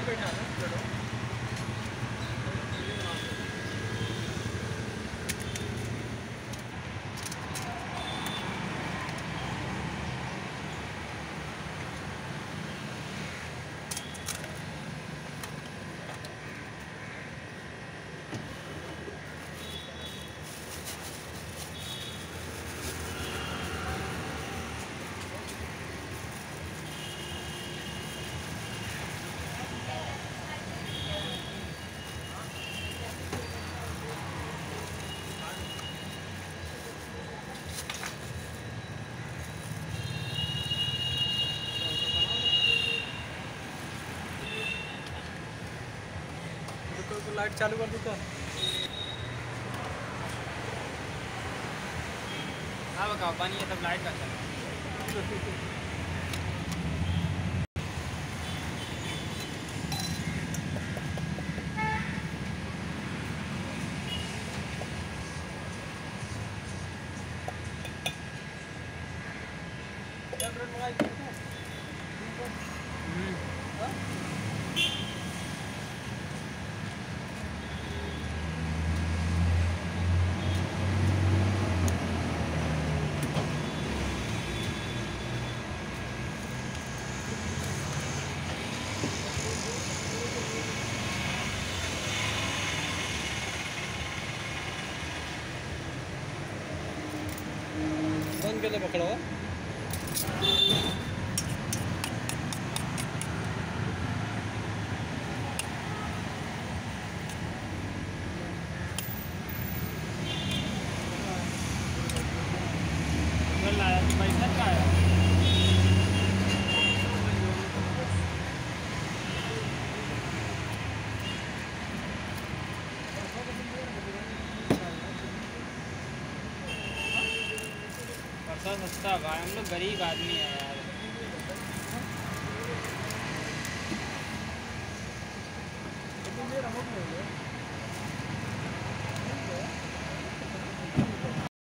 Light चालू कर दूँ क्या? हाँ बकाओ पानी है तब लाइट का चल बंद के लिए पकड़ा हुआ पैसा का है सस्ता भाई हम लोग गरीब आदमी है यार